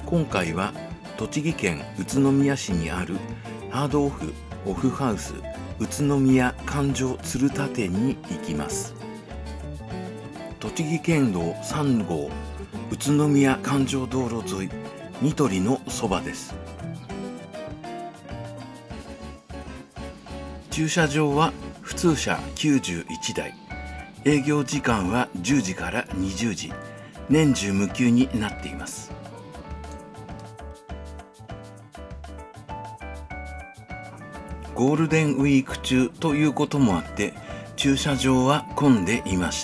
今回は栃木県宇都宮市にあるハードオフハウス宇都宮環状鶴田店に行きます。栃木県道3号宇都宮環状道路沿いニトリのそばです。駐車場は普通車91台、営業時間は10時から20時、年中無休になっています。ゴールデンウィーク中ということもあって駐車場は混んでいました。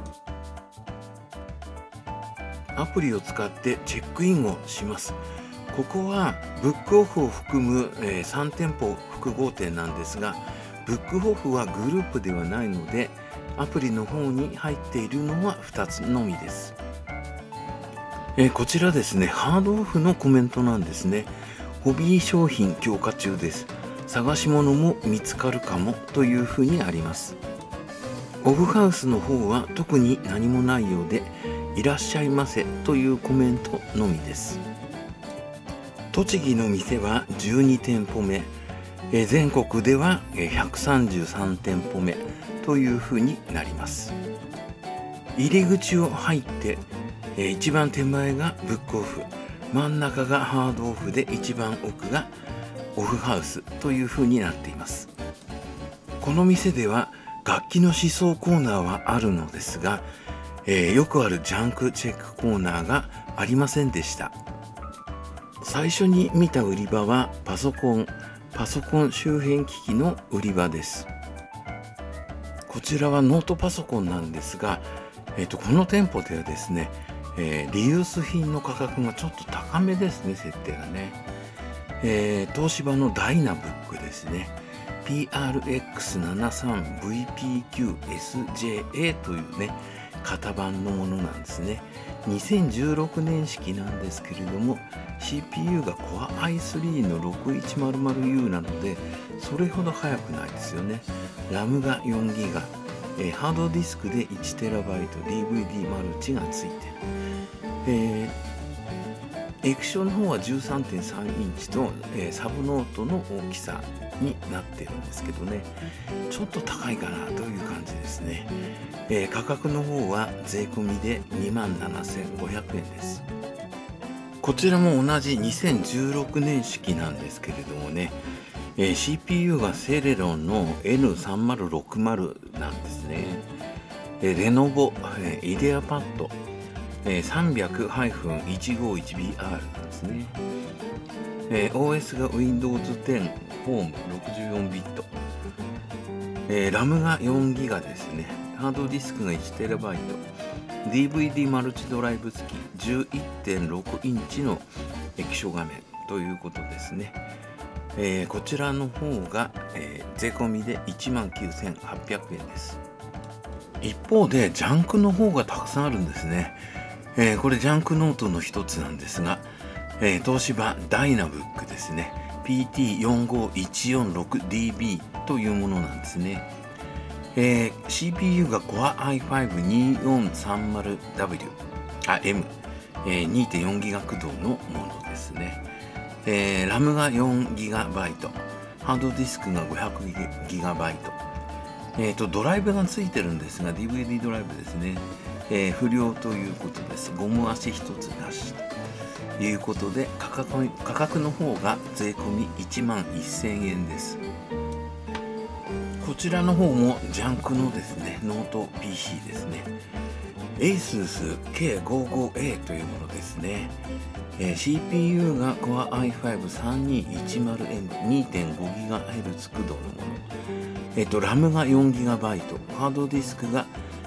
アプリを使ってチェックインをします。ここはブックオフを含む3店舗複合店なんですが、ブックオフはグループではないのでアプリの方に入っているのは2つのみです。こちらですね、ハードオフのコメントなんですね。ホビー商品強化中です。探し物も見つかるかもというふうにあります。オフハウスの方は特に何もないようで、いらっしゃいませというコメントのみです。栃木の店は12店舗目、全国では133店舗目というふうになります。入り口を入って一番手前がブックオフ、真ん中がハードオフで一番奥がオフハウスというふうになっています。この店では楽器の試奏コーナーはあるのですが、よくあるジャンクチェックコーナーがありませんでした。最初に見た売り場はパソコン周辺機器の売り場です。こちらはノートパソコンなんですが、この店舗ではですね、リユース品の価格がちょっと高めですね、設定がね。東芝のダイナブックですね。PRX73VPQSJA というね、型番のものなんですね。2016年式なんですけれども、CPU が Core i3 の 6100U なので、それほど速くないですよね。RAM が 4GB、ハードディスクで 1TB、DVD マルチがついて、液晶の方は 13.3 インチと、サブノートの大きさになってるんですけどね、ちょっと高いかなという感じですね。価格の方は税込みで 27,500 円です。こちらも同じ2016年式なんですけれどもね、CPU がセレロンの N3060 なんですね。レノボ、イデアパッド300-151BR なんですね。OS が Windows 10 Home 64ビット、RAM が 4GB ですね。ハードディスクが 1TB、DVD マルチドライブ付き 11.6 インチの液晶画面ということですね。こちらの方が、税込みで 19,800 円です。一方でジャンクの方がたくさんあるんですね。これジャンクノートの一つなんですが、東芝ダイナブックですね。PT45146DB というものなんですね。CPU が Core i5-2430W、M、2.4 ギガ駆動のものですね。RAM が 4GB、ハードディスクが 500GB、ドライブがついてるんですが DVD ドライブですね。不良ということです。ゴム足一つなしということで、価格の方が税込み 11,000 円です。こちらの方もジャンクのですね、ノート PC ですね。ASUS K55A というものですね。CPU が Core i5-3210M 2.5GHz 駆動のもの。RAM が 4GB、ハードディスクが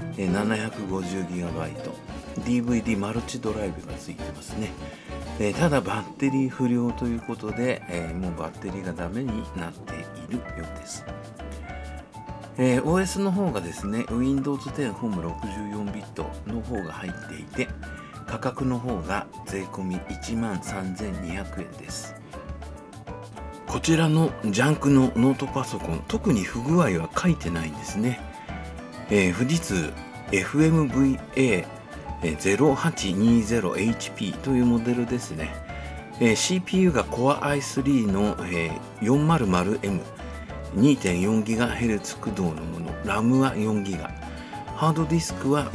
750GB、DVD マルチドライブがついてますね。ただバッテリー不良ということで、もうバッテリーがダメになっているようです。OS の方がですね、Windows 10 Home 64ビットの方が入っていて、価格の方が税込み 13,200 円です。こちらのジャンクのノートパソコン、特に不具合は書いてないんですね。富士通 FMVA0820HP というモデルですね。 CPU が Core i3 の、400M、2.4GHz 駆動のもの、RAM は 4GB、ハードディスクは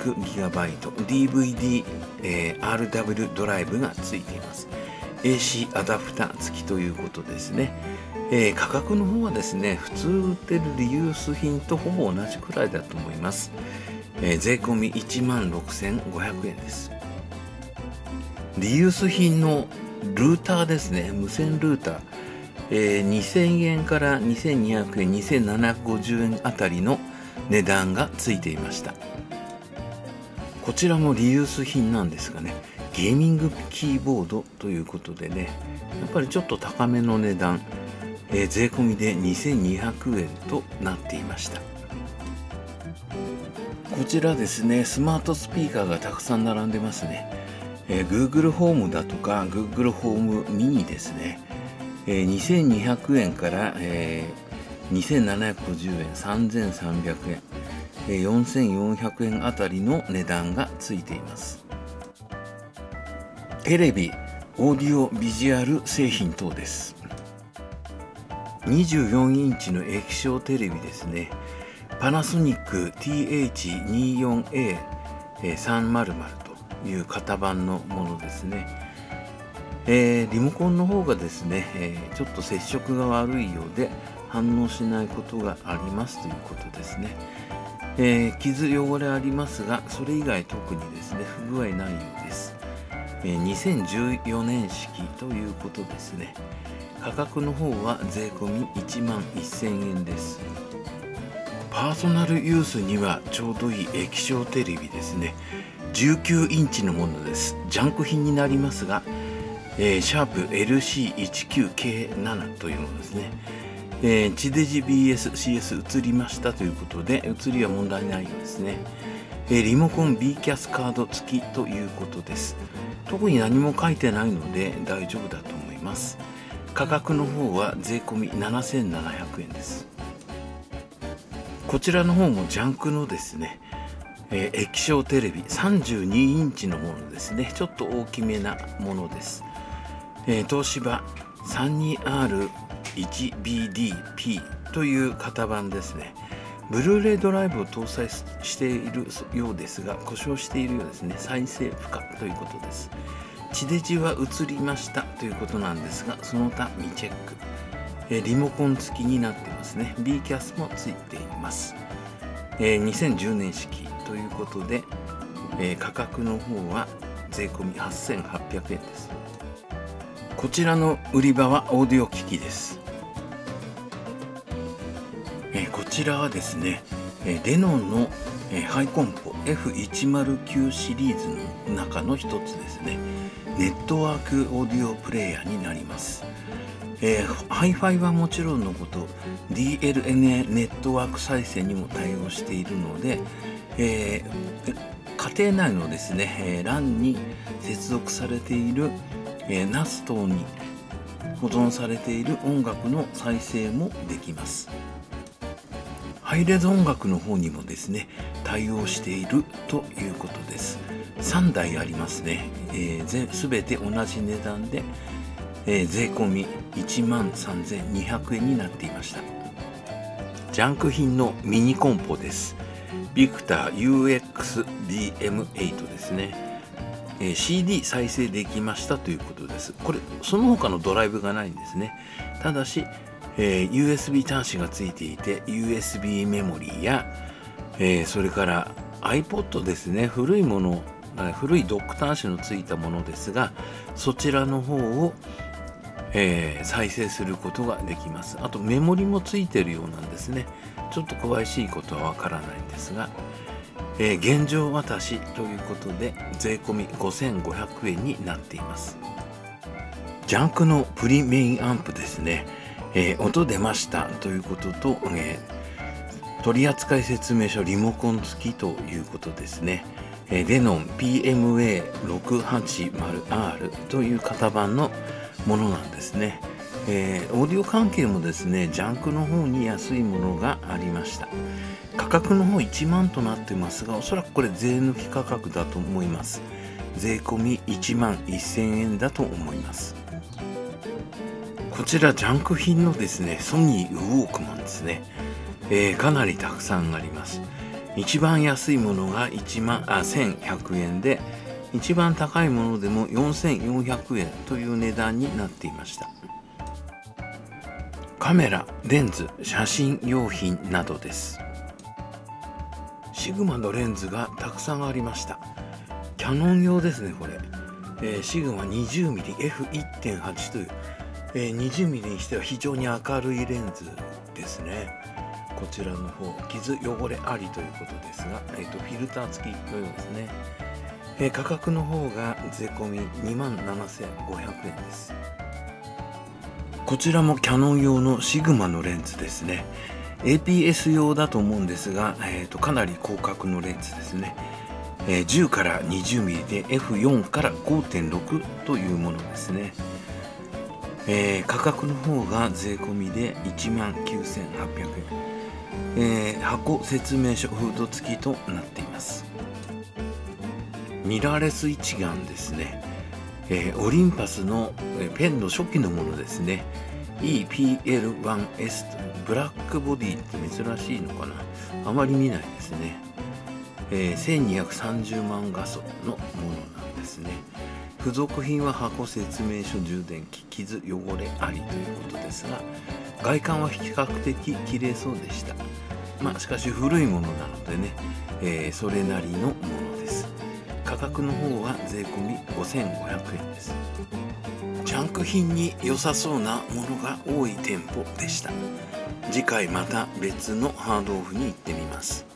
500GB、DVD、RW ドライブがついています。AC アダプター付きということですね。価格の方はですね、普通売ってるリユース品とほぼ同じくらいだと思います。税込み 16,500 円です。リユース品のルーターですね、無線ルーター、2000円から2200円、2750円あたりの値段がついていました。こちらもリユース品なんですがね、ゲーミングキーボードということでね、やっぱりちょっと高めの値段、税込みで2200円となっていました。こちらですね、スマートスピーカーがたくさん並んでますね。Google ホームだとか Google ホームミニですね。2200円から、2750円、3300円、4400円あたりの値段がついています。テレビ、オーディオビジュアル製品等です。24インチの液晶テレビですね。パナソニック TH24A300 という型番のものですね。リモコンの方がですね、ちょっと接触が悪いようで反応しないことがありますということですね。傷汚れありますが、それ以外特にですね、不具合ないようです。2014年式ということですね。価格の方は税込み 11,000 円です。パーソナルユースにはちょうどいい液晶テレビですね。19インチのものです。ジャンク品になりますが、シャープ LC19K7 というものですね。地デジ BS-CS 映りましたということで、映りは問題ないようですね。リモコン B キャスカード付きということです。特に何も書いてないので大丈夫だと思います。価格の方は税込み 7,700 円です。こちらの方もジャンクのですね、液晶テレビ32インチのものですね。ちょっと大きめなものです。東芝 32R1BDP という型番ですね。ブルーレイドライブを搭載しているようですが、故障しているようですね。再生不可ということです。地デジは映りましたということなんですが、その他未チェック。リモコン付きになってますね。B キャスもついています。2010年式ということで、価格の方は税込み 8,800 円です。こちらの売り場はオーディオ機器です。こちらはですね、デノンのハイコンポ F109 シリーズの中の一つですね。ネットワークオーディオプレイヤーになります。Hi-Fi はもちろんのこと DLNA ネットワーク再生にも対応しているので、家庭内のですね、LAN に接続されている、NAS 等に保存されている音楽の再生もできます。ハイレゾ音楽の方にもですね、対応しているということです。3台ありますね。すべて同じ値段で、税込み 13,200 円になっていました。ジャンク品のミニコンポです。ビクター UXBM8 ですね。CD 再生できましたということです。これその他のドライブがないんですね。ただし、USB 端子がついていて USB メモリーや、それから iPod ですね。古いドック端子のついたものですが、そちらの方を、再生することができます。あとメモリもついているようなんですね。ちょっと詳しいことはわからないんですが、現状渡しということで税込み 5,500 円になっています。ジャンクのプリメインアンプですね。音出ましたということと、取扱説明書リモコン付きということですね。デノン PMA680R という型番のものなんですね。オーディオ関係もですね、ジャンクの方に安いものがありました。価格の方1万となってますが、おそらくこれ税抜き価格だと思います。 税込み1万1000円だと思います。こちらジャンク品のですね、ソニーウォークマンですね。かなりたくさんあります。一番安いものが1100円で、一番高いものでも4400円という値段になっていました。カメラ、レンズ、写真用品などです。シグマのレンズがたくさんありました。キャノン用ですね、これ。シグマ 20mmF1.8 という、20mm にしては非常に明るいレンズですね。こちらの方、傷汚れありということですが、フィルター付きのようですね。価格の方が税込み27500円です。こちらもキャノン用のシグマのレンズですね。APS 用だと思うんですが、かなり広角のレンズですね。10から 20mm で F4 から 5.6 というものですね。価格の方が税込みで19800円。箱説明書フード付きとなっています。ミラーレス一眼ですね。オリンパスのペンの初期のものですね。EPL1S というブラックボディって珍しいのかな、あまり見ないですね。1230万画素のものなんですね。付属品は箱説明書、充電器、傷汚れありということですが、外観は比較的綺麗そうでした。しかし古いものなのでね、それなりのものです。価格の方は税込み5500円です。ジャンク品に良さそうなものが多い店舗でした。次回また別のハードオフに行ってみます。